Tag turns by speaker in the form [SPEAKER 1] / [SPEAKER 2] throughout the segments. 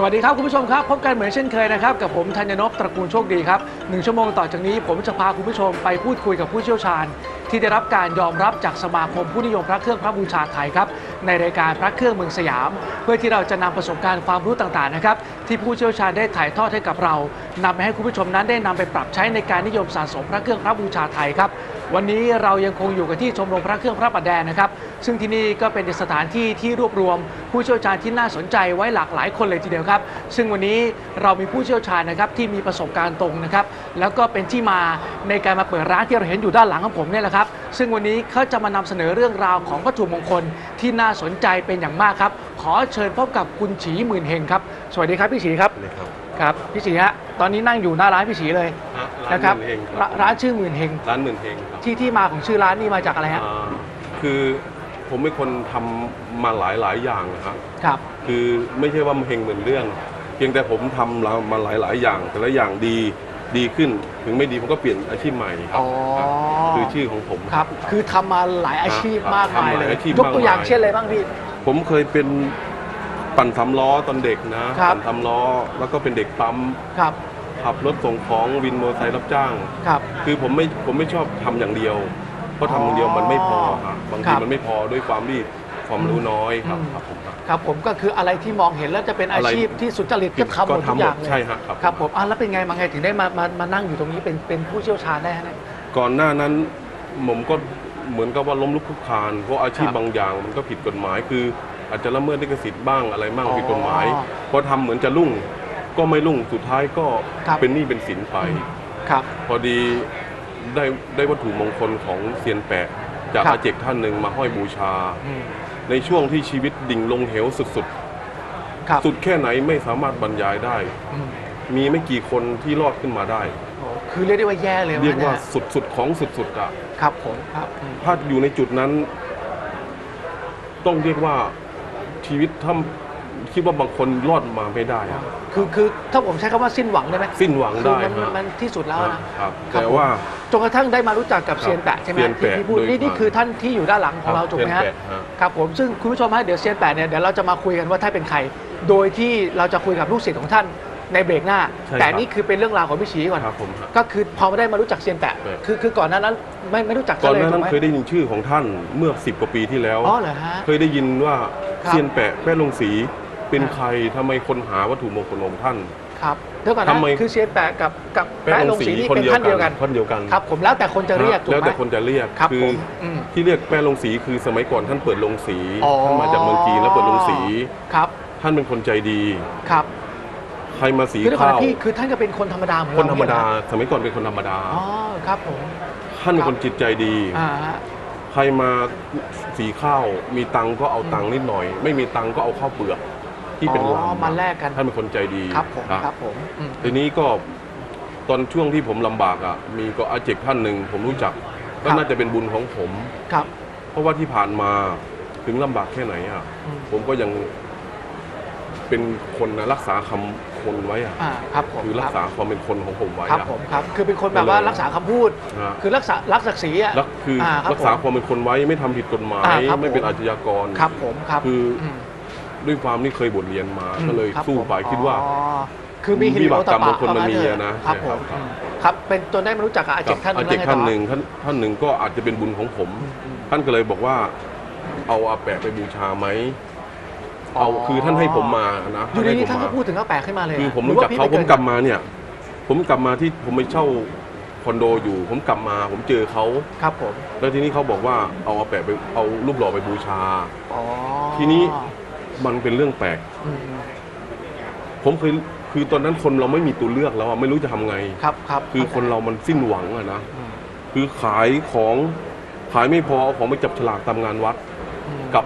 [SPEAKER 1] วัสดีครับคุณผู้ชมครับพบกันเหมือนเช่นเคยนะครับกับผมธัญนพตระกูลโชคดีครับ1 ชั่วโมงต่อจากนี้ผมจะพาคุณผู้ชมไปพูดคุยกับผู้เชี่ยวชาญที่ได้รับการยอมรับจากสมาคมผู้นิยมพระเครื่องพระบูชาไทยครับในรายการพระเครื่องเมืองสยามเพื่อที่เราจะนำประสบการณ์ความรู้ต่างๆนะครับที่ผู้เชี่ยวชาญได้ถ่ายทอดให้กับเรานำไปให้คุณผู้ชมนั้นได้นำไปปรับใช้ในการนิยมสะสมพระเครื่องพระบูชาไทยครับวันนี้เรายังคงอยู่กันที่ชมรมพระเครื่องพระประแดงนะครับซึ่งที่นี่ก็เป็นสถานที่ที่รวบรวมผู้เชี่ยวชาญที่น่าสนใจไว้หลากหลายคนเลยทีเดียวครับซึ่งวันนี้เรามีผู้เชี่ยวชาญนะครับที่มีประสบการณ์ตรงนะครับแล้วก็เป็นที่มาในการมาเปิดร้านที่เราเห็นอยู่ด้านหลังของผมเนี่ยแหละครับซึ่งวันนี้เขาจะมานำเสนอเรื่องราวของวัตถุมงคลที่น่าสนใจเป็นอย่างมากครับขอเชิญพบกับคุณฉีหมื่นเฮงครับสวัสดีครับพี่ฉีครับครับพี่ฉีฮะตอนนี้นั่งอยู่หน้าร้านพี่ฉีเลยนะครับร้านชื่อหมื่นเฮง
[SPEAKER 2] ร้านหมื่นเฮงครับ
[SPEAKER 1] ที่มาของชื่อร้านนี่มาจากอะไรฮะ
[SPEAKER 2] คือผมเป็นคนทำมาหลายอย่างนะครับ
[SPEAKER 1] ครับ
[SPEAKER 2] คือไม่ใช่ว่าเฮงเหมือนเรื่องเพียงแต่ผมทำมาหลายอย่างแต่ละอย่างดีขึ้นถึงไม่ดีผมก็เปลี่ยนอาชีพใหม่ครับคือชื่อของผม
[SPEAKER 1] ครับคือทำมาหลายอาชีพมากมายเลยยกตัวอย่างเช่นอะไรบ้างพี่
[SPEAKER 2] ผมเคยเป็นปั่นสำล้อตอนเด็กนะปั่นสำล้อแล้วก็เป็นเด็กปั๊มขับรถส่งของวินมอเตอร์ไซค์รับจ้างคือผมไม่ชอบทำอย่างเดียวเพราะทำอย่างเดียวมันไม่พอครับบางทีมันไม่พอด้วยความรู้น้อย
[SPEAKER 1] ครับผมก็คืออะไรที่มองเห็นแล้วจะเป็นอาชีพที่สุจริตก็ทำหมดทุกอย่างเลย
[SPEAKER 2] ใช่
[SPEAKER 1] ครับผมแล้วเป็นไงมาไงถึงได้มานั่งอยู่ตรงนี้เป็นผู้เชี่ยวชาญได้ฮะ
[SPEAKER 2] ก่อนหน้านั้นผมก็เหมือนกับว่าล้มลุกคลุกคลานเพราะอาชีพบางอย่างมันก็ผิดกฎหมายคืออาจจะละเมิดลิขสิทธิ์บ้างอะไรบ้างผิดกฎหมายพอทำเหมือนจะรุ่งก็ไม่รุ่งสุดท้ายก็เป็นหนี้เป็นสินไปพอดีได้วัตถุมงคลของเซียนแปะจากอาเจกท่านหนึ่งมาห้อยบูชาในช่วงที่ชีวิตดิ่งลงเหวสุดแค่ไหนไม่สามารถบรรยายได้มีไม่กี่คนที่รอดขึ้นมาได้
[SPEAKER 1] คือเรียกได้ว่าแย่เลย
[SPEAKER 2] เรียกว่าสุดของสุดอ่ะ
[SPEAKER 1] ครับผมครับ
[SPEAKER 2] ถ้าอยู่ในจุดนั้นต้องเรียกว่าชีวิตถ้าคิดว่าบางคนรอดมาไม่ได้
[SPEAKER 1] คือถ้าผมใช้คำว่าสิ้นหวังได้ไหม
[SPEAKER 2] สิ้นหวังได้
[SPEAKER 1] มันที่สุดแล้วนะครับ
[SPEAKER 2] แต่ว่า
[SPEAKER 1] จนกระทั่งได้มารู้จักกับเซียนแปะใช่ไหมที่พูดนี่คือท่านที่อยู่ด้านหลังของเราถูกไหมฮะครับผมซึ่งคุณผู้ชมฮะเดี๋ยวเซียนแปะเนี่ยเดี๋ยวเราจะมาคุยกันว่าท่านเป็นใครโดยที่เราจะคุยกับลูกศิษย์ของท่านในเบรกหน้าแต่นี่คือเป็นเรื่องราวของพี่ฉีก่อนก็คือพอมาได้มารู้จักเซียนแปะคือก่อนนั้นไม่รู้จัก
[SPEAKER 2] ก่อนนั้นเคยได้ยินชื่อของท่านเมื่อ10 กว่าปีที่แล้วเคยได้ยินว่าเซียนแปะแป้ลงสีเป็นใครทำไมคนหาวัตถุมงคลของท่าน
[SPEAKER 1] ครับเดี๋ยวก่อนนะคือเซียนแปะกับแป้ลงสีนี่เป็นท่านเดียวกันครับผมแล้วแต่คนจะเรียก
[SPEAKER 2] แล้วแต่คนจะเรียกคือที่เรียกแป้ลงสีคือสมัยก่อนท่านเปิดโรงสีท่านมาจากเมืองจีนแล้วเปิดโรงสี
[SPEAKER 1] ครับ
[SPEAKER 2] ท่านเป็นคนใจดี
[SPEAKER 1] ครับ
[SPEAKER 2] ใครมาสีข้าว
[SPEAKER 1] คือท่านก็เป็นคนธรรมดาเหมือน
[SPEAKER 2] คนธรรมดาสมัยก่อนเป็นคนธรรมดา
[SPEAKER 1] ครับผม
[SPEAKER 2] ท่านเป็นคนจิตใจดีใครมาสีข้าวมีตังก็เอาตังนิดหน่อยไม่มีตังก็เอาข้าวเปลือกที่เป็นลำ
[SPEAKER 1] มาแลกกัน
[SPEAKER 2] ท่านเป็นคนใจดี
[SPEAKER 1] ครับผม
[SPEAKER 2] ทีนี้ก็ตอนช่วงที่ผมลำบากมีก็อาเจกท่านหนึ่งผมรู้จักก็น่าจะเป็นบุญของผม
[SPEAKER 1] ครับ
[SPEAKER 2] เพราะว่าที่ผ่านมาถึงลำบากแค่ไหนผมก็ยังเป็นคนรักษาคำคนไว้
[SPEAKER 1] ครับ
[SPEAKER 2] คือรักษาความเป็นคนของผมไว้
[SPEAKER 1] ครับผมครับคือเป็นคนแบบว่ารักษาคำพูดคือรักศักดิ์ศรี
[SPEAKER 2] คือรักษาความเป็นคนไว้ไม่ทำผิดกฎหมายไม่เป็นอาชญากร
[SPEAKER 1] ครับผมครับ
[SPEAKER 2] คือด้วยความที่เคยบทเรียนมาก็เลยสู้ไปคิดว่า
[SPEAKER 1] คือมี
[SPEAKER 2] วิบากกรรมบางคนมันมี
[SPEAKER 1] นะครับผมครับเป็นจนได้มารู้จักกับอาเจกท่าน
[SPEAKER 2] หนึ่งก็อาจจะเป็นบุญของผมท่านก็เลยบอกว่าเอาอาแปะไปบูชาไหมเอาคือท่านให้ผมมานะ
[SPEAKER 1] อยู่ดีๆท่านก็พูดถึงอาแปะขึ้นมาเลย
[SPEAKER 2] คือผมรู้จักเขาผมกลับมาเนี่ยผมกลับมาที่ผมไปเช่าคอนโดอยู่ผมกลับมาผมเจอเขา
[SPEAKER 1] ครับผม
[SPEAKER 2] แล้วทีนี้เขาบอกว่าเอาอาแปะไปเอารูปหล่อไปบูชาทีนี้มันเป็นเรื่องแปลกผมคือตอนนั้นคนเราไม่มีตัวเลือกแล้วไม่รู้จะทำไง
[SPEAKER 1] ครับ
[SPEAKER 2] คือคนเรามันสิ้นหวังนะคือขายของขายไม่พอเอาของไปจับฉลากตามงานวัดกับ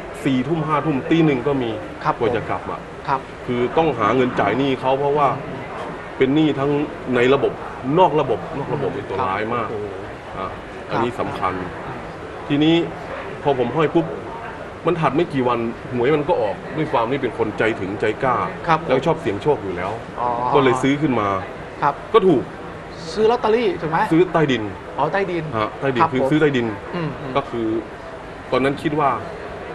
[SPEAKER 2] 4 ทุ่ม 5 ทุ่มตี 1ก็มีกว่าจะกลับคือต้องหาเงินจ่ายหนี้เขาเพราะว่าเป็นหนี้ทั้งในระบบนอกระบบเป็นตัวร้ายมากอันนี้สำคัญทีนี้พอผมห้อยปุ๊บมันถัดไม่กี่วันหวยมันก็ออกด้วยความที่เป็นคนใจถึงใจกล้าแล้วชอบเสี่ยงโชคอยู่แล้วก็เลยซื้อขึ้นมาก็ถูก
[SPEAKER 1] ซื้อลอตเตอรี่ถูกไหม
[SPEAKER 2] ซื้อใต้ดิน
[SPEAKER 1] ใต้ดิน
[SPEAKER 2] ใต้ดินคือซื้อใต้ดินก็คือตอนนั้นคิดว่า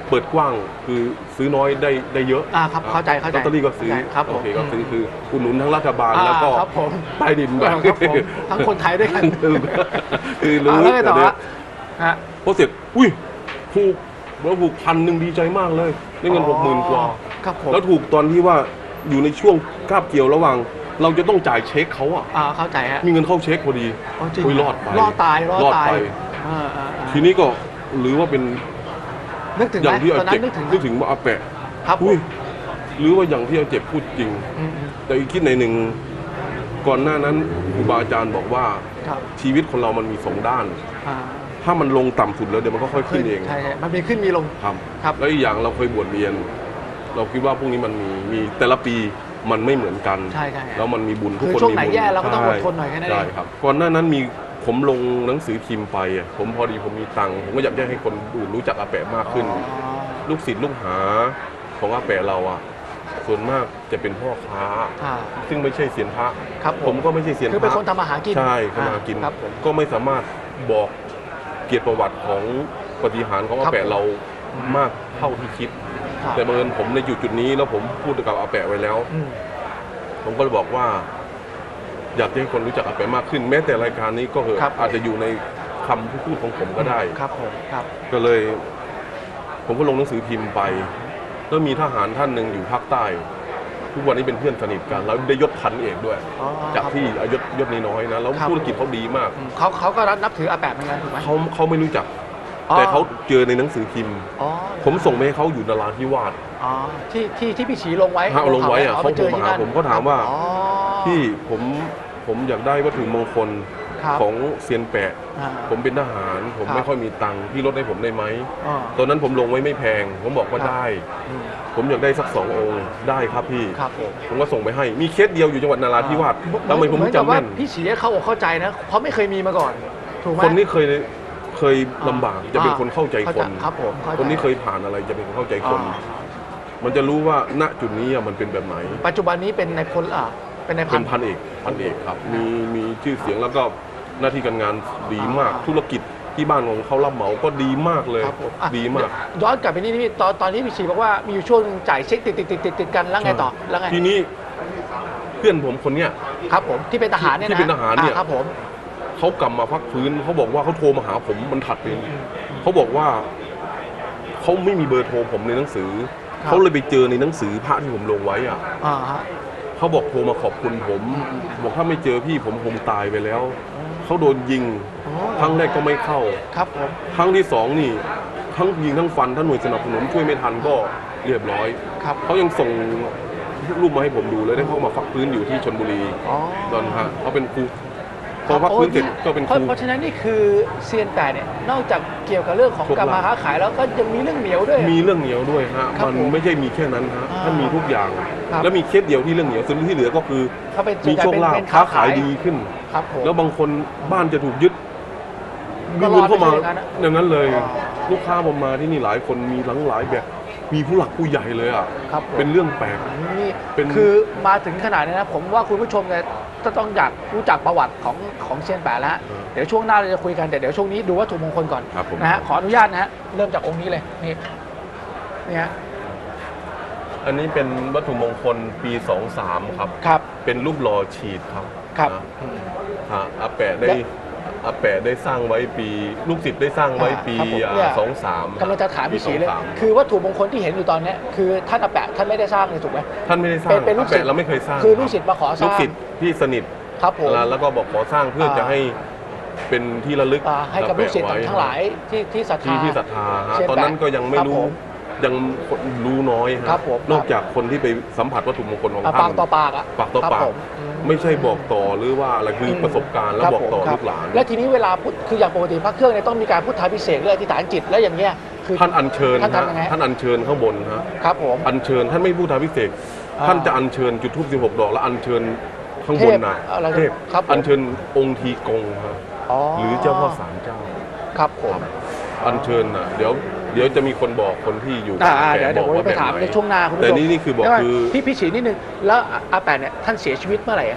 [SPEAKER 2] เปิดกว้างคือซื้อน้อยได้เยอะ
[SPEAKER 1] ครับเข้าใจ
[SPEAKER 2] ลอตเตอรี่ก็ซื้อ
[SPEAKER 1] ครับผ
[SPEAKER 2] โอ
[SPEAKER 1] ม
[SPEAKER 2] เคก็ซื้อคืออุดหนุนทั้งรัฐบาลแล้วก็
[SPEAKER 1] ครับผม
[SPEAKER 2] ใต้ดิน
[SPEAKER 1] ครับผมทั้งคนไทยด้วยกัน
[SPEAKER 2] คือรู้
[SPEAKER 1] แล้วไงต่อ
[SPEAKER 2] แต่เนี่ย
[SPEAKER 1] ฮะ
[SPEAKER 2] พอเสร็จอุ้ยถูกแล้วถูก1,000ดีใจมากเลยได้เงิน 60,000 กว่า
[SPEAKER 1] ครับผม
[SPEAKER 2] แล้วถูกตอนที่ว่าอยู่ในช่วงคาบเกี่ยวระหว่าง เราจะต้องจ่ายเช็คเขาอะ
[SPEAKER 1] เข้าใจฮะ
[SPEAKER 2] มีเงินเข้าเช็คพอดี
[SPEAKER 1] จริง
[SPEAKER 2] อุ้ยรอดไป
[SPEAKER 1] รอดตาย
[SPEAKER 2] ไป
[SPEAKER 1] อ่า
[SPEAKER 2] ทีนี้ก็หรือว่าเป็น
[SPEAKER 1] นึกถึง
[SPEAKER 2] อ
[SPEAKER 1] ไหม
[SPEAKER 2] ย่างที่
[SPEAKER 1] ต
[SPEAKER 2] อา
[SPEAKER 1] อนนั้
[SPEAKER 2] เจ็
[SPEAKER 1] น
[SPEAKER 2] บ
[SPEAKER 1] นึกถึงไหม
[SPEAKER 2] นึกถึงว่าอาแปะ
[SPEAKER 1] ครับผ
[SPEAKER 2] อุ้ย
[SPEAKER 1] ม
[SPEAKER 2] หรือว่าอย่างที่อาเจ็บพูดจริง
[SPEAKER 1] อืม
[SPEAKER 2] แต่อีกคิดในหนึ่งก่อนหน้านั้นครูบาอาจารย์บอกว่า
[SPEAKER 1] ครับ
[SPEAKER 2] ชีวิตคนเรามันมี2 ด้าน
[SPEAKER 1] อ่า
[SPEAKER 2] ถ้ามันลงต่ำสุดแล้วเดี๋ยวมันก็ค่อยขึ้นเอง
[SPEAKER 1] ใช่มันมีขึ้นมีลง
[SPEAKER 2] ครับ
[SPEAKER 1] ครับ
[SPEAKER 2] แล้วอีกอย่างเราเคยบวชเรียน เราคิดว่าพวกนี้มันมีแต่ละปีมันไม่เหมือนกัน
[SPEAKER 1] ใช่
[SPEAKER 2] แล้วมันมีบุญทุก
[SPEAKER 1] คือ
[SPEAKER 2] คน
[SPEAKER 1] ช่วง
[SPEAKER 2] มี
[SPEAKER 1] ไหน
[SPEAKER 2] บุญ
[SPEAKER 1] แย่เราก็ต้องอดทนหน่อย
[SPEAKER 2] ใช่
[SPEAKER 1] แค่นั้นเอง
[SPEAKER 2] ใช่ครับก่อนหน้านั้นมีผมลงหนังสือพิมพ์ไปอะผมพอดีผมมีตังค์ผมก็อยากจะให้คนอื่นรู้จักอาแปะมากขึ้น ลูกศิษย์ลูกหาของอาแปะเราอะส่วนมากจะเป็นพ่อค้า ซึ่งไม่ใช่เซียนพระ
[SPEAKER 1] ครับ
[SPEAKER 2] ผมก็ไม่ใช่เซียนพระ
[SPEAKER 1] คือเป็นคนทำมาหากิน
[SPEAKER 2] ใช่คนมาหากิน
[SPEAKER 1] ครับผม
[SPEAKER 2] ก็ไม่สามารถบอกเกียรติประวัติของปฏิหารย์ของอา
[SPEAKER 1] ครับ
[SPEAKER 2] แปะเรามากเท่าที่คิด
[SPEAKER 1] ครับ
[SPEAKER 2] แต่บังเอิญผมในจุดนี้แล้วผมพูดกับอาแปะไว้แล้ว
[SPEAKER 1] อืม
[SPEAKER 2] ผมก็เลยบอกว่า อยากให้คนรู้จักอาแปะมากขึ้น แม้แต่รายการนี้ก็เห
[SPEAKER 1] ครั
[SPEAKER 2] อะ
[SPEAKER 1] บ
[SPEAKER 2] อาจจะอยู่ในคำพูดของผมก็ได้
[SPEAKER 1] ครับผมครับ
[SPEAKER 2] ก็เลย ผมก็ลงหนังสือพิมพ์ไป แล้วมีทหารท่านหนึ่งอยู่ภาคใต้ ทุกวันนี้เป็นเพื่อนสนิทกัน แล้วได้ยศพันเอกด้วย
[SPEAKER 1] อ๋อ
[SPEAKER 2] จาก
[SPEAKER 1] ครับ
[SPEAKER 2] ที่ยศน้อยๆนะแล้ว
[SPEAKER 1] ครับ
[SPEAKER 2] ธุรกิจเขาดีมาก
[SPEAKER 1] เขาก็นับถืออาแปะเหมือนกันถูกไหม
[SPEAKER 2] เขาไม่รู้จัก
[SPEAKER 1] อ๋อ
[SPEAKER 2] แต่เขาเจอในหนังสือพิมพ์
[SPEAKER 1] อ๋อ
[SPEAKER 2] ผมส่งไปให้เขาอยู่นราธิวาส
[SPEAKER 1] อ๋อที่พี่ฉีลงไว้
[SPEAKER 2] ลงไว้อะเขาโทรมาหาผมเขาถามว่า
[SPEAKER 1] อ๋อ
[SPEAKER 2] พี่ผมอยากได้วัตถุมงคล
[SPEAKER 1] ครับ
[SPEAKER 2] ของเซียนแปะ
[SPEAKER 1] อ่า
[SPEAKER 2] ผมเป็นทหาร ผม
[SPEAKER 1] ครับ
[SPEAKER 2] ไม่ค่อยมีตังค์พี่ลดให้ผมได้ไหม
[SPEAKER 1] อ๋อ
[SPEAKER 2] ตอนนั้นผมลงไว้ไม่แพง ผมบอกว่า
[SPEAKER 1] ครับ
[SPEAKER 2] ได้
[SPEAKER 1] อืม
[SPEAKER 2] ผมอยากได้สัก2 องค์ได้ครับพี่
[SPEAKER 1] ครับผม
[SPEAKER 2] ผมก็ส่งไปให้ มีเคสเดียวอยู่จังหวัดนราธิวาสทำไมผม
[SPEAKER 1] เหอนกับ
[SPEAKER 2] จำ
[SPEAKER 1] ว่า
[SPEAKER 2] แม่น
[SPEAKER 1] พี่ฉีเขาอกเข้าใจนะเพราะไม่เคยมีมาก่อนถูกไหม
[SPEAKER 2] คนนี้เคยลำบากจะเป็นคนเข้าใจคน
[SPEAKER 1] ครับผมเข้าใจ
[SPEAKER 2] คนนี้เคยผ่านอะไรจะเป็นคนเข้าใจคน
[SPEAKER 1] อ่า
[SPEAKER 2] มันจะรู้ว่าณจุดนี้อะมันเป็นแบบไหน
[SPEAKER 1] ปัจจุบันนี้เป็นในายพลเป็นในายพั
[SPEAKER 2] เป็น นพันเอกครับ มีชื่อเสียงแล้วก็หน้าที่การงานดีมาก ธุรกิจที่บ้านของเขารับเหมาก็ดีมากเลย
[SPEAKER 1] ครับผมอ่ะ
[SPEAKER 2] ดีมาก
[SPEAKER 1] ย้อนกลับไปนี่ตอนที่พี่ฉีบอกว่ามีอยู่ช่วงจ่ายเช็คติดกันแล้วไงต่อแล้วไง
[SPEAKER 2] ทีนี้เพื่อนผมคนเนี้ย
[SPEAKER 1] ครับผมที่เป็นทหารเนี่ยนะ
[SPEAKER 2] ที่เป็นทหารเนี่ย
[SPEAKER 1] ครับผม
[SPEAKER 2] เขากลับมาพักฟื้นเขาบอกว่าเขาโทรมาหาผมมันถัดไปเขาบอกว่าเขาไม่มีเบอร์โทรผมในหนังสือ
[SPEAKER 1] ครับ
[SPEAKER 2] เขาเลยไปเจอในหนังสือพระที่ผมลงไว้อ่ะ
[SPEAKER 1] ฮะ
[SPEAKER 2] เขาบอกโทรมาขอบคุณผม บอกถ้าไม่เจอพี่ผมคงตายไปแล้ว เขาโดนยิง
[SPEAKER 1] อ๋อ
[SPEAKER 2] ครั้งแรกก็ไม่เข้า
[SPEAKER 1] ครับผม
[SPEAKER 2] ครั้งที่สองนี่ทั้งยิงทั้งฟันทั้งหน่วยสนับสนุนช่วยไม่ทันก็เรียบร้อย
[SPEAKER 1] ครับ
[SPEAKER 2] เขายังส่งรูปมาให้ผมดูเลยได้เข้ามาพักฟื้นอยู่ที่ชลบุรี
[SPEAKER 1] อ๋อ
[SPEAKER 2] ตอนฮะเขาเป็นครูพอพักฟื้นเสร็จก็เป็นครู
[SPEAKER 1] เพราะฉะนั้นนี่คือเซียนแปดเนี่ยนอกจากเกี่ยวกับเรื่องของ
[SPEAKER 2] ครบ
[SPEAKER 1] การมาค้าขายแล้วก็ยังมีเรื่องเหนียวด้วย
[SPEAKER 2] มีเรื่องเหนียวด้วยฮะ
[SPEAKER 1] ครับ
[SPEAKER 2] มัน
[SPEAKER 1] ผม
[SPEAKER 2] ไม่ใช่มีแค่นั้นฮะ
[SPEAKER 1] อ่า
[SPEAKER 2] ท่านมีทุกอย่าง
[SPEAKER 1] ครับ
[SPEAKER 2] แล้วมีเคสเดียวที่เรื่องเหนียวส่วนที่เหลือก็คือ
[SPEAKER 1] เขาเป็น
[SPEAKER 2] มีโชคลาภ
[SPEAKER 1] เป็น
[SPEAKER 2] ค้าขายดีขึ้น
[SPEAKER 1] ครับผม
[SPEAKER 2] แล้วบางคนบ้านจะถูกยึด
[SPEAKER 1] ก็
[SPEAKER 2] มี
[SPEAKER 1] ร
[SPEAKER 2] เงิ
[SPEAKER 1] อน ด
[SPEAKER 2] เข้ามา
[SPEAKER 1] ไปด้วยกันนะ
[SPEAKER 2] อย่างนั้นเลย
[SPEAKER 1] อ๋อ
[SPEAKER 2] ลูกค้าผมมาที่นี่หลายคนมีหลายแบบ มีผู้หลักผู้ใหญ่เลยอ่ะ
[SPEAKER 1] ครับผม
[SPEAKER 2] เป็นเรื่องแปลก
[SPEAKER 1] นี่
[SPEAKER 2] เป็น
[SPEAKER 1] คือมาถึงขนาดนี้นะผมว่าคุณผู้ชมเนี่ยจะต้องอยากรู้จักประวัติของเซียนแปะแล้วฮะเดี๋ยวช่วงหน้าเราจะคุยกันแต่เดี๋ยวช่วงนี้ดูวัตถุมงคลก่อน
[SPEAKER 2] ครับผม
[SPEAKER 1] นะฮะขออนุญาตนะฮะเริ่มจากองค์นี้เลยนี่ฮะ
[SPEAKER 2] อันนี้เป็นวัตถุมงคลปี 23 ครับ
[SPEAKER 1] ครับ
[SPEAKER 2] เป็นรูปหล่อฉีดครับ
[SPEAKER 1] ครับ
[SPEAKER 2] อาแปะได้สร้างไว้ปี ลูกศิษย์ได้สร้างไว้ปี
[SPEAKER 1] ครับผมเนี่ย
[SPEAKER 2] 23
[SPEAKER 1] กำลังจะถามพี่ศรีเลย
[SPEAKER 2] 23
[SPEAKER 1] คือวัตถุมงคลที่เห็นอยู่ตอนเนี้ยคือท่านอาแปะท่านไม่ได้สร้างเลยถูกไหม
[SPEAKER 2] ท่านไม่ได้สร้าง
[SPEAKER 1] เป็นลูกศิษย์
[SPEAKER 2] อาแปะเราไม่เคยสร้าง
[SPEAKER 1] คือลูกศิษย์มาขอสร้าง
[SPEAKER 2] ลูกศิษย์ที่สนิท
[SPEAKER 1] ครับผม
[SPEAKER 2] แล้วก็บอกขอสร้างเพื่อจะให้เป็นที่ระลึก
[SPEAKER 1] ให้กับลูกศิษย์ทั้งหลายที่ศรัทธา
[SPEAKER 2] ที่ศรัทธาฮะ
[SPEAKER 1] เซียนแปะ
[SPEAKER 2] ตอนนั้นก็ยังไม่
[SPEAKER 1] ครับ
[SPEAKER 2] รู้
[SPEAKER 1] ผม
[SPEAKER 2] ยังรู้น้อยฮะ
[SPEAKER 1] ครับผม
[SPEAKER 2] นอกจากคนที่ไปสัมผัสวัตถุมงคลของ
[SPEAKER 1] ปา
[SPEAKER 2] ท่าก น
[SPEAKER 1] ต่อปากอะ
[SPEAKER 2] ปากต่อ
[SPEAKER 1] ครับ
[SPEAKER 2] ปาก
[SPEAKER 1] ผม
[SPEAKER 2] ไม่ใช่บอกต่อหรือว่าอะไรคือประสบการณ์แล้ว
[SPEAKER 1] ครับ
[SPEAKER 2] บอกต่อ
[SPEAKER 1] ผมครั
[SPEAKER 2] ลูกหลาน
[SPEAKER 1] และทีนี้เวลาพูดคืออย่างปกติพระเครื่องเนี่ยต้องมีการพุทธาภิเษกหรืออธิษฐานจิตแล้วอย่างเงี้ยคือ
[SPEAKER 2] ท่านอัญเชิญ
[SPEAKER 1] ท่าน
[SPEAKER 2] ฮะ
[SPEAKER 1] ทำยังไง
[SPEAKER 2] ท่านอัญเชิญข้างบนฮะ
[SPEAKER 1] ครับผม
[SPEAKER 2] อัญเชิญท่านไม่พูดทาพิเศษก
[SPEAKER 1] อ่า
[SPEAKER 2] ท่านจะอัญเชิญจุดธูป16 ดอกแล้วอัญเชิญข้างบนน่ะ
[SPEAKER 1] เทพอะไร
[SPEAKER 2] เทพ
[SPEAKER 1] ครับผม
[SPEAKER 2] อัญเชิญองค์ทีกงฮะ
[SPEAKER 1] อ๋อ
[SPEAKER 2] หรือเจ้าพ่อศาลเจ้า
[SPEAKER 1] ครับผม
[SPEAKER 2] อัญเชิญน่ะเดี๋ยวจะมีคนบอกคนที่อยู่
[SPEAKER 1] เดี๋ยวผมไปถามในช่วงหน้าคุณผู้ชม
[SPEAKER 2] แต่นี่คือบอก
[SPEAKER 1] เดี๋ยวก่น
[SPEAKER 2] คือ
[SPEAKER 1] พี่ฉีนิดนึงแล้วอาแปะเนี่ยท่านเสียชีวิตเมื่อไหร่ยังไงฮะ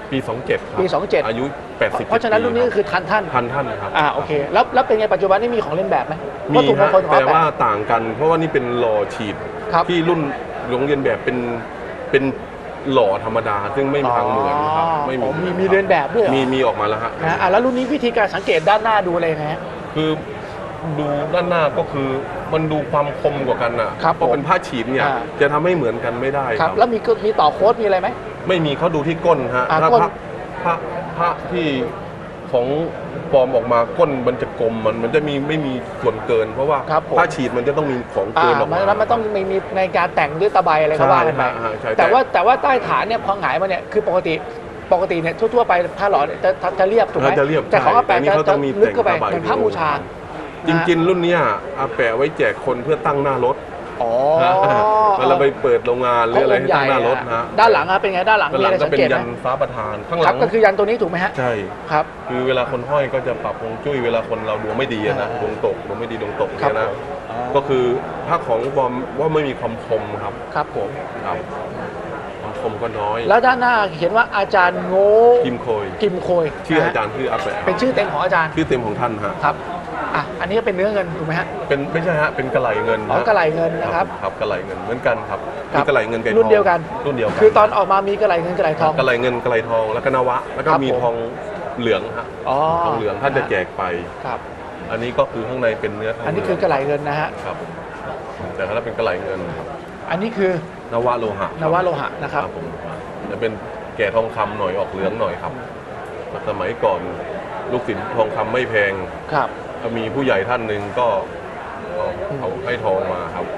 [SPEAKER 2] ปี 27 ครับ
[SPEAKER 1] ปี 27
[SPEAKER 2] อายุ 80
[SPEAKER 1] เพราะฉะนั้นรุ่นนี้ก็คือทันท่าน
[SPEAKER 2] ท่านครับ
[SPEAKER 1] โอเคแล้วเป็นไงปัจจุบันนี้มีของเล่นแบบไหม
[SPEAKER 2] มี
[SPEAKER 1] วัตถุมง
[SPEAKER 2] ฮะ
[SPEAKER 1] คลของ
[SPEAKER 2] แต่
[SPEAKER 1] อาแปะ
[SPEAKER 2] ว่าต่างกัน เพราะว่านี่เป็นหล่อฉีด
[SPEAKER 1] ครับ
[SPEAKER 2] ที่รุ่นโรงเรียนแบบเป็นหล่อธรรมดา ซึ่งไม่พังเหมือนครับไม่
[SPEAKER 1] อ๋อ
[SPEAKER 2] มี
[SPEAKER 1] มีเรียนแบบด้วยเหรอ
[SPEAKER 2] มีออกมาแล้วฮะ
[SPEAKER 1] แล้วรุ่นนี้วิธีการสังเกตด้านหน้าดูอะไรไงฮะ
[SPEAKER 2] คือดูด้านหน้าก็คือมันดูความคมกว่ากันอ่ะ
[SPEAKER 1] ครับ
[SPEAKER 2] เพราะเป็นผ้าฉีดเนี่ย
[SPEAKER 1] อ่า
[SPEAKER 2] จะทำให้เหมือนกันไม่ได้
[SPEAKER 1] ค
[SPEAKER 2] ค
[SPEAKER 1] รั
[SPEAKER 2] รั
[SPEAKER 1] บบ แล้วมีต่อโค้ดมีอะไรไหม
[SPEAKER 2] ไม่มีเขาดูที่ก้นฮะ ถ้า
[SPEAKER 1] ก้น
[SPEAKER 2] พระที่ของปลอมออกมาก้นมันจะกลมมันจะไม่มีส่วนเกิน เพราะว่า
[SPEAKER 1] ครับผม
[SPEAKER 2] ผ้าฉีดมันจะต้องมีของเกินออกมา
[SPEAKER 1] แล้วมันต้องมีในการแต่งด้วยตะไบอะไรก็ว่ากันไป
[SPEAKER 2] ใช่
[SPEAKER 1] แต่ว่าใต้ฐานเนี่ยพอหงายมาเนี่ยคือปกติเนี่ยทั่วๆไปผ้าหล่อเนี่ยจะเรียบถูกไหม
[SPEAKER 2] จะเรียบ
[SPEAKER 1] แต่ของอาแปะ
[SPEAKER 2] แต่นี่เขาต้
[SPEAKER 1] จะ
[SPEAKER 2] องมี
[SPEAKER 1] ลึกเข้าไป
[SPEAKER 2] แต่งตะไบ
[SPEAKER 1] เหมือนพระบูชา
[SPEAKER 2] จริงๆ รุ่นเนี้ยอาแปะไว้แจกคนเพื่อตั้งหน้ารถ
[SPEAKER 1] อ๋อ
[SPEAKER 2] เวลาไปเปิดโรงงานหรืออะไรให้ตั้งหน้ารถฮะ
[SPEAKER 1] ด้านหลังเป็นไงด้านหลัง
[SPEAKER 2] ด้าน
[SPEAKER 1] มี
[SPEAKER 2] หลั
[SPEAKER 1] อะ
[SPEAKER 2] ง
[SPEAKER 1] ไร
[SPEAKER 2] ก็
[SPEAKER 1] สัง
[SPEAKER 2] เป็น
[SPEAKER 1] เกตไห
[SPEAKER 2] ยั
[SPEAKER 1] ม
[SPEAKER 2] นฟ้าประธานข้างห
[SPEAKER 1] ค
[SPEAKER 2] ลั
[SPEAKER 1] รับ
[SPEAKER 2] ง
[SPEAKER 1] ก็คือยันตัวนี้ถูกไหมฮะ
[SPEAKER 2] ใช่
[SPEAKER 1] ครับ
[SPEAKER 2] คือเวลาคนห้อยก็จะปรับฮวงจุ้ยเวลาคนเราดวงไม่ดีอะนะดวงตกดวงไม่ดีดวงตก
[SPEAKER 1] ครับ
[SPEAKER 2] เนี่ยนะ
[SPEAKER 1] ผมอ๋อ
[SPEAKER 2] ก็คือถ้าของปลอมว่าไม่มีความคมครับ
[SPEAKER 1] ครับผม
[SPEAKER 2] ครับความคมก็น้อย
[SPEAKER 1] แล้วด้านหน้าเขียนว่าอาจารย์โง่
[SPEAKER 2] กิมโคย
[SPEAKER 1] กิมโคย
[SPEAKER 2] ชื่ออา
[SPEAKER 1] นะ
[SPEAKER 2] จารย์คืออาแปะ
[SPEAKER 1] เป็นชื่อเต็มของอาจารย์
[SPEAKER 2] ชื่อเต็มของท่านฮะ
[SPEAKER 1] ครับอันนี้ก็เป็นเนื้อเงินถูกไหมฮะ
[SPEAKER 2] เป็นไม่ใช่ฮะเป็นกระไหลเงิน
[SPEAKER 1] อ๋อ
[SPEAKER 2] ฮ
[SPEAKER 1] กระไหลเงินนะครับ
[SPEAKER 2] ครับกระไหลเงินเหมือนกันครับ
[SPEAKER 1] ครั
[SPEAKER 2] มี
[SPEAKER 1] บ
[SPEAKER 2] กระไหลเงินไก่ทอง
[SPEAKER 1] รุ่นเดียวกัน
[SPEAKER 2] รุ่นเดียวกัน
[SPEAKER 1] คือตอนออกมามีกระไหลเงินกระไหลทอง
[SPEAKER 2] กระไหลเงินกระไหลทองแล้วก็นวะ แล้วก็
[SPEAKER 1] ครับ
[SPEAKER 2] มี
[SPEAKER 1] ผม
[SPEAKER 2] ทองเหลืองฮะ
[SPEAKER 1] อ๋อ
[SPEAKER 2] ทองเหลืองท่านจะแจกไป
[SPEAKER 1] ครับ
[SPEAKER 2] อันนี้ก็คือข้างในเป็นเนื้อทอง
[SPEAKER 1] อันนี้คือกระไหลเงินนะฮะ
[SPEAKER 2] ครับแต่ถ้าเป็นกระไหลเงินครับ
[SPEAKER 1] อันนี้คือน
[SPEAKER 2] วะโลหะ
[SPEAKER 1] นวโลหะนะครับ
[SPEAKER 2] ผมจะเป็นแก่ทองคำหน่อยออกเหลืองหน่อยครับสมัยก่อนลูกศิษย์ทองคำไม่แพง
[SPEAKER 1] ครับ
[SPEAKER 2] ก็มีผู้ใหญ่ท่านหนึ่งก็เอาให้ทองมาครับ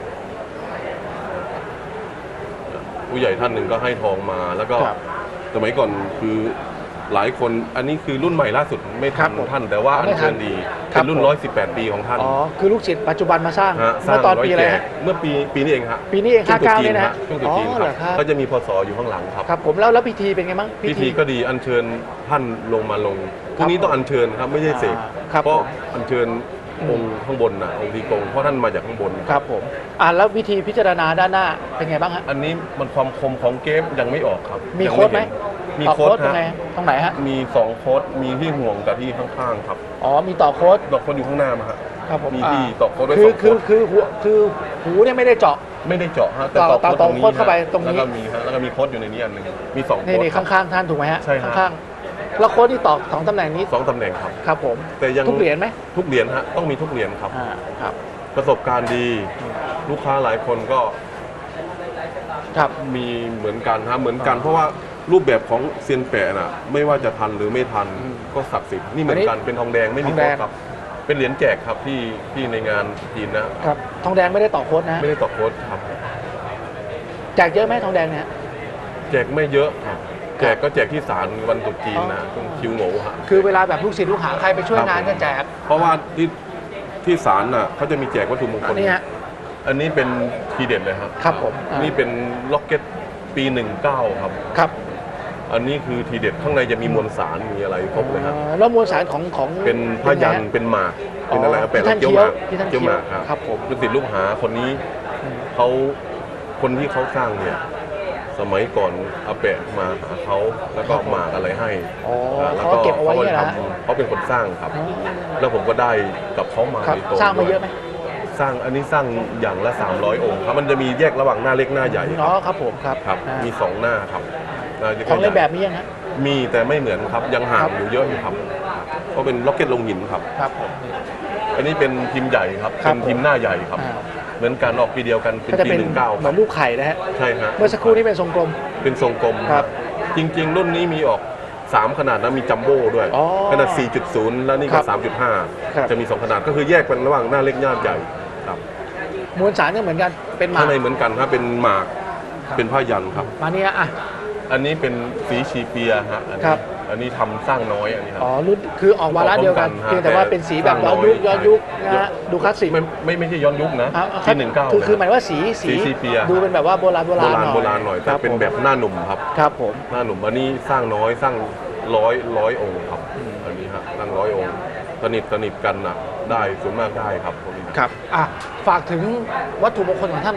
[SPEAKER 2] ผู้ใหญ่ท่านหนึ่งก็ให้ทองมา แล้วก็
[SPEAKER 1] ครับ
[SPEAKER 2] สมัยก่อนคือหลายคนอันนี้คือรุ่นใหม่ล่าสุดไม่ทัน
[SPEAKER 1] ครับผม
[SPEAKER 2] ท่าน แต่ว่าอัน
[SPEAKER 1] ไม่ทั
[SPEAKER 2] เชิ
[SPEAKER 1] น
[SPEAKER 2] ญดี
[SPEAKER 1] ครับ
[SPEAKER 2] เป็นรุ่น
[SPEAKER 1] ผม
[SPEAKER 2] 118 ปีของท่าน
[SPEAKER 1] อ๋อคือลูกศิษย์ปัจจุบันมาสร้าง
[SPEAKER 2] ฮะส
[SPEAKER 1] เมื่
[SPEAKER 2] ร้าง
[SPEAKER 1] อตอน
[SPEAKER 2] ไว้
[SPEAKER 1] ปีอะไร
[SPEAKER 2] แจก
[SPEAKER 1] ฮะ
[SPEAKER 2] เมื่อปีนี้เองฮะ
[SPEAKER 1] ปีนี้เอง
[SPEAKER 2] ช่วงตรุษ
[SPEAKER 1] 59
[SPEAKER 2] จี
[SPEAKER 1] เนี่ยนะ
[SPEAKER 2] ฮะช่วงตรุษจีน
[SPEAKER 1] อ๋อ
[SPEAKER 2] ค
[SPEAKER 1] เหร
[SPEAKER 2] รั
[SPEAKER 1] อครับ
[SPEAKER 2] ก็จะมีพศอยู่ข้างหลังครับ
[SPEAKER 1] ครับผมแล้วพิธีเป็นไงบ้าง
[SPEAKER 2] พิธีก็ดีอัญเชิญท่านลงมาลงพรุ่งนี้ต้องอัญเชิญครับไม่ใช่เสก
[SPEAKER 1] ครับ
[SPEAKER 2] เพราะ
[SPEAKER 1] ผม
[SPEAKER 2] อัญเชิญองค์ข้างบนนะองค์ทีกงเพราะท่านมาจากข้างบน
[SPEAKER 1] ครับผมแล้ววิธีพิจารณาด้านหน้าเป็นไงบ้างฮะ
[SPEAKER 2] อันนี้มันความคมของเกมยังไม่ออกครับ
[SPEAKER 1] มี
[SPEAKER 2] ยัง
[SPEAKER 1] โค้ดไหม
[SPEAKER 2] เห็นมี
[SPEAKER 1] ต่อ
[SPEAKER 2] โค้ด
[SPEAKER 1] ตรงไหน
[SPEAKER 2] ฮะ
[SPEAKER 1] ตรงไหนฮะ
[SPEAKER 2] มี2โค้ดมีที่ห่วงกับที่ข้างๆครับ
[SPEAKER 1] อ๋อมีต่อโค้ด
[SPEAKER 2] ดอกโค้ดอยู่ข้างหน้ามาฮะ
[SPEAKER 1] ครับผม
[SPEAKER 2] มีที่ต่อโค้ดไว้
[SPEAKER 1] คือ
[SPEAKER 2] 2โค้ด
[SPEAKER 1] คือหูเนี่ยไม่ได้เจาะ
[SPEAKER 2] ไม่ได้เจาะฮะแต่
[SPEAKER 1] ต่อ
[SPEAKER 2] ต่อ
[SPEAKER 1] ต่อ
[SPEAKER 2] โค้ด
[SPEAKER 1] โค้ดเข้าไปตรงนี้
[SPEAKER 2] แล้วก็มีฮะแล้วก็มีโค้ดอยู่ในนี้อันหนึงมี2โค้ด
[SPEAKER 1] นี่
[SPEAKER 2] ครับ
[SPEAKER 1] ข้างๆท่านถูกไหมฮะ
[SPEAKER 2] ใช่ฮะ
[SPEAKER 1] ข้างๆแล้วโค้ดที่ต่อสองตำแหน่งนี้
[SPEAKER 2] 2ตำแหน่งครับ
[SPEAKER 1] ครับผม
[SPEAKER 2] แต่ยัง
[SPEAKER 1] ทุกเหรียญไหม
[SPEAKER 2] ทุกเหรียญฮะต้องมีทุกเหรียญครับ
[SPEAKER 1] ครับ
[SPEAKER 2] ประสบการณ์ดี ลูกค้าหลายคนก็
[SPEAKER 1] ครับ
[SPEAKER 2] มีเหมือนกันฮะเหมือนกันเพราะว่ารูปแบบของเซียนแปะน่ะไม่ว่าจะทันหรือไม่ทันก็ศักดิ์สิทธิ์นี่เหมือนกันเป็นทองแดงไม่มี
[SPEAKER 1] ทองแด
[SPEAKER 2] โค้
[SPEAKER 1] ง
[SPEAKER 2] ดครับเป็นเหรียญแจกครับที่ในงานจีนนะครับ
[SPEAKER 1] ทองแดงไม่ได้ต่อโค้ดนะฮะ
[SPEAKER 2] ไม่ได้ต่อโค้ดครับ
[SPEAKER 1] แจกเยอะไหมทองแดงเนี่ย
[SPEAKER 2] แจกไม่เยอะครับแจกก็แจกที่ศาลวันตรุษจีนนะช่วงคิวโง่ฮะ
[SPEAKER 1] คือเวลาแบบลูกศิษย์ลูกหาใครไปช่วยงานก็แจก
[SPEAKER 2] เพราะว่าที่ศาลน่ะเขาจะมีแจกวัตถุมงค
[SPEAKER 1] อั
[SPEAKER 2] ล
[SPEAKER 1] นนี้ฮะ
[SPEAKER 2] อันนี้เป็นทีเด็ดเลยครับ
[SPEAKER 1] ครับผม
[SPEAKER 2] นี่เป็นล็อกเก็ตปี19ครับ
[SPEAKER 1] ครับ
[SPEAKER 2] อันนี้คือทีเด็ดข้างในจะมีมวลสารมีอะไรครบเลยครับ
[SPEAKER 1] แล้วมวลสารของ
[SPEAKER 2] เป็นพยัญช
[SPEAKER 1] ไง
[SPEAKER 2] นะ
[SPEAKER 1] ฮะ
[SPEAKER 2] เป็นหมากเป็นอะไร
[SPEAKER 1] อ๋อ
[SPEAKER 2] แปะ
[SPEAKER 1] ที่ท่าน
[SPEAKER 2] เกี้ยวหมาก
[SPEAKER 1] ที่ท่าน
[SPEAKER 2] เกี้ยวหมาก
[SPEAKER 1] เคี้ยวครับผม
[SPEAKER 2] ลูกศิษย์ลูกหาคนนี้เขาคนที่เขาสร้างเนี่ยสมัยก่อนอาแปะมาหาเขาแล้วก็หมากอะไรให้
[SPEAKER 1] อ๋อ
[SPEAKER 2] แล้ว
[SPEAKER 1] เขาเก็บเอาไว้เนี่ยนะฮะ
[SPEAKER 2] เขาเป็นคนสร้างครับ แล้วผมก็ได้กับเขามา
[SPEAKER 1] ครับ
[SPEAKER 2] โดยตรง
[SPEAKER 1] สร้างมาเยอะไหม
[SPEAKER 2] สร้างอันนี้สร้างอย่างละ300 องค์ครับมันจะมีแยกระหว่างหน้าเล็กหน้าใหญ่
[SPEAKER 1] อ๋อครับผมครับ
[SPEAKER 2] ครับ
[SPEAKER 1] อ่า
[SPEAKER 2] มี2หน้าครับหน้า
[SPEAKER 1] ของเล่นแบบนี้ยังฮะ
[SPEAKER 2] มีแต่ไม่เหมือนครับยังห่างอยู่เยอะอยู่ครับเพราะเป็นล็อกเก็ตลงหินครับ
[SPEAKER 1] ครับผม
[SPEAKER 2] อันนี้เป็นพิมพ์ใหญ่ครับ
[SPEAKER 1] ครับ
[SPEAKER 2] เป็นพิมพ์หน้าใหญ่ครับ
[SPEAKER 1] อ่า
[SPEAKER 2] เหมือนกันออกปีเดียวกันเป็น
[SPEAKER 1] ก็จะ
[SPEAKER 2] ปี
[SPEAKER 1] เป็น
[SPEAKER 2] 19
[SPEAKER 1] เห
[SPEAKER 2] ค
[SPEAKER 1] มื
[SPEAKER 2] รั
[SPEAKER 1] อบ นลูกไข่นะฮะ
[SPEAKER 2] ใช่ฮะ
[SPEAKER 1] เมื่อสักครู่นี้เป็นทรงกลม
[SPEAKER 2] เป็นทรงกลม
[SPEAKER 1] ครับ
[SPEAKER 2] จริง ๆ รุ่นนี้มีออก 3 ขนาดนะมีจัมโบ้ด้วย
[SPEAKER 1] อ๋อ
[SPEAKER 2] ขนาด 4.0 แล้วนี่
[SPEAKER 1] ครั
[SPEAKER 2] ก็
[SPEAKER 1] บ ครับ
[SPEAKER 2] 3.5 จะมี 2 ขนาดก็คือแยกเป็นระหว่างหน้าเล็กหน้าใหญ่ครับ
[SPEAKER 1] มวลสารก็เหมือนกันเป็นหมา
[SPEAKER 2] ข้างในเหมือนกันครับเป็นหมาก
[SPEAKER 1] ครับ
[SPEAKER 2] เป็นผ้ายันครับ
[SPEAKER 1] มาเนี่ยอ่ะ
[SPEAKER 2] อันนี้เป็นสีชีเปียฮะอัน
[SPEAKER 1] ครั
[SPEAKER 2] นี้
[SPEAKER 1] บ
[SPEAKER 2] อันนี้ทำสร้างน้อยอันนี้ครับ
[SPEAKER 1] อ๋อรุ่นคือออกมาร้านเดียวกัน
[SPEAKER 2] ออกพร้อมกัน
[SPEAKER 1] เพียงแต่ว่าเป็นสีแบบ
[SPEAKER 2] แต่
[SPEAKER 1] ย้อนยุค
[SPEAKER 2] สร้างน้อย
[SPEAKER 1] นะฮะดูคลาสสิก
[SPEAKER 2] ไม่ใช่ย้อนยุคนะ
[SPEAKER 1] อ่ะ
[SPEAKER 2] ที่19
[SPEAKER 1] คือหมายว่าสี
[SPEAKER 2] สีซีเปีย
[SPEAKER 1] ดูเป็นแบบว่าโบราณ
[SPEAKER 2] โบราณหน่อยแต่เป็นแบบหน้าหนุ่มครับ
[SPEAKER 1] ครับผม
[SPEAKER 2] หน้าหนุ่มอันนี้สร้างน้อยสร้างร้อยองค์ครับอันนี้ฮะสร้าง100 องค์สนิทกันนะได้ส่วนมากได้ครับพวกนี้
[SPEAKER 1] ครับฝากถึงวัตถุมงคลของท่านหน่อย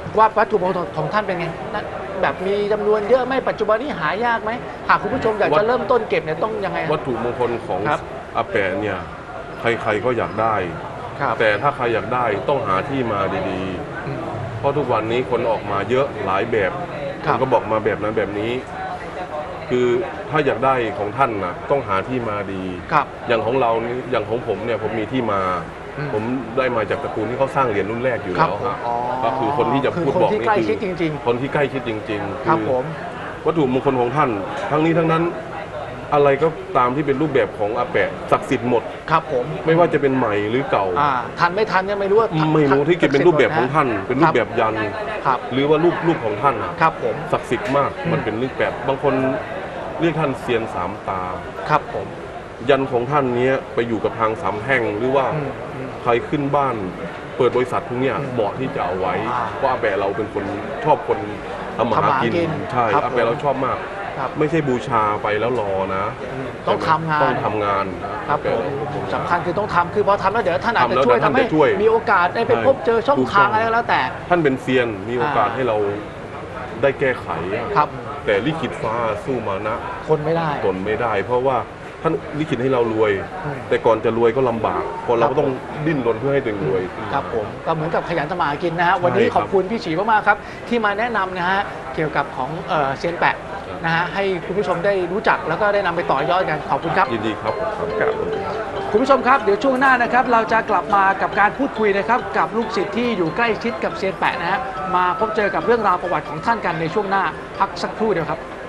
[SPEAKER 1] ว่าวัตถุมงคลของท่านเป็นไงแบบมีจำนวนเยอะไหมปัจจุบันนี้หายากไหมหากคุณผู้ชมอยากจะเริ่มต้นเก็บเนี่ยต้องยังไง
[SPEAKER 2] วัตถุมงคลของ
[SPEAKER 1] ครับ
[SPEAKER 2] อาแปะเนี่ยใครๆก็อยากได้
[SPEAKER 1] ครับ
[SPEAKER 2] แต่ถ้าใครอยากได้ต้องหาที่มาดี
[SPEAKER 1] อืม
[SPEAKER 2] ๆ เพราะทุกวันนี้คนออกมาเยอะหลายแบบ
[SPEAKER 1] ครั
[SPEAKER 2] ค
[SPEAKER 1] บ
[SPEAKER 2] นก็บอกมาแบบนั้นแบบนี้ คือถ้าอยากได้ของท่านนะต้องหาที่มาดี
[SPEAKER 1] ครับ
[SPEAKER 2] อย่างของเรานี่อย่างของผมเนี่ยผมมีที่มา
[SPEAKER 1] อืม
[SPEAKER 2] ผมได้มาจากตระกูลที่เขาสร้างเหรียญรุ่นแรกอยู่
[SPEAKER 1] ครับ
[SPEAKER 2] แล้ว
[SPEAKER 1] ผม
[SPEAKER 2] ฮะ
[SPEAKER 1] อ๋อ
[SPEAKER 2] ก็คือคนที่จะ
[SPEAKER 1] คือ
[SPEAKER 2] พูด
[SPEAKER 1] คน
[SPEAKER 2] บอก
[SPEAKER 1] ที่
[SPEAKER 2] นี่
[SPEAKER 1] ใกล้
[SPEAKER 2] คื
[SPEAKER 1] ชิดจริง
[SPEAKER 2] คนที่ใกล้ชิดจริง
[SPEAKER 1] ๆ
[SPEAKER 2] ๆ
[SPEAKER 1] ครับ
[SPEAKER 2] อ
[SPEAKER 1] ผม
[SPEAKER 2] วัตถุมงคลของท่าน ทั้งนี้ทั้งนั้นอะไรก็ตามที่เป็นรูปแบบของอาแปะศักดิ์สิทธิ์หมด
[SPEAKER 1] ครับผม
[SPEAKER 2] ไม่ว่าจะเป็นใหม่หรือเก่า
[SPEAKER 1] ทันไม่ทันยังไม่รู้ว่า
[SPEAKER 2] ไม่รู้ที่เป็นรูปแบบของท่าน เป็นรูปแบบยัน
[SPEAKER 1] ครับ
[SPEAKER 2] หรือว่ารูปของท่านอะ
[SPEAKER 1] ครับผม
[SPEAKER 2] ศักดิ์สิทธิ์มาก
[SPEAKER 1] อืม
[SPEAKER 2] มันเป็นรูปแบบบางคนเรียกท่านเซียนสามตา
[SPEAKER 1] ครับผม
[SPEAKER 2] ยันของท่านเนี้ยไปอยู่กับทางสามแห่งหรือว่า
[SPEAKER 1] อืมอืม
[SPEAKER 2] ใครขึ้นบ้านเปิดบริษัทพวกเนี้ย
[SPEAKER 1] อืม
[SPEAKER 2] เหมาะที่จะเอาไว้
[SPEAKER 1] อ่า
[SPEAKER 2] เพราะอาแปะเราเป็นคนชอบคนทำมาหากิน
[SPEAKER 1] ทำมาหากิน
[SPEAKER 2] ใช่
[SPEAKER 1] ครับ
[SPEAKER 2] อาแปะเราชอบมาก
[SPEAKER 1] ครับ
[SPEAKER 2] ไม่ใช่บูชาไปแล้วรอนะ
[SPEAKER 1] ต้องทำงาน
[SPEAKER 2] ต้องทำงานนะครับ
[SPEAKER 1] ผม
[SPEAKER 2] อาแปะเรา
[SPEAKER 1] สำคัญคือต้องทำคือพอทำแล้วเดี๋ยวท่านอาจจะ
[SPEAKER 2] ทำแล้ว
[SPEAKER 1] ช่วย
[SPEAKER 2] เดี๋ยวท่าน
[SPEAKER 1] ทำให้
[SPEAKER 2] จะช่วย
[SPEAKER 1] มีโอกาสได้ไป
[SPEAKER 2] ใช่
[SPEAKER 1] พบเจอช่อง
[SPEAKER 2] ถูก
[SPEAKER 1] ทาง
[SPEAKER 2] ต้อง
[SPEAKER 1] อะไรก็แล้วแต่
[SPEAKER 2] ท่านเป็นเซียนมีโอกาส
[SPEAKER 1] อ่า
[SPEAKER 2] ให้เราได้แก้ไขอะ
[SPEAKER 1] ครับ
[SPEAKER 2] แต่ลิขิตฟ้าสู้มานะ
[SPEAKER 1] คนไม่ได้
[SPEAKER 2] ทนไม่ได้ เพราะว่าท่านลิขิตให้เรารวย
[SPEAKER 1] อืม
[SPEAKER 2] แต่ก่อนจะรวยก็ลำบากพอเรา
[SPEAKER 1] ครับ
[SPEAKER 2] ก็ต้องดิ้นรนเพื่อให้ตัวเองรวย
[SPEAKER 1] ครับผมก็เหมือนกับขยันทำมาหากินนะฮะวันนี้
[SPEAKER 2] ใช่
[SPEAKER 1] ข
[SPEAKER 2] ครั
[SPEAKER 1] อ
[SPEAKER 2] บบ
[SPEAKER 1] คุณพี่ฉีมากๆครับที่มาแนะนำนะฮะเกี่ยวกับของเซียนแปะนะฮะให้คุณผู้ชมได้รู้จักแล้วก็ได้นำไปต่อยอดกันขอบคุณครับ
[SPEAKER 2] ยินดีครับครับ
[SPEAKER 1] คุณผู้ชมครับเดี๋ยวช่วงหน้านะครับเราจะกลับมากับการพูดคุยนะครับกับลูกศิษย์ที่อยู่ใกล้ชิดกับเซียนแปะนะฮะมาพบเจอกับเรื่องราวประวัติของท่านกันในช่วงหน้าพักสักครู่เดียวครับ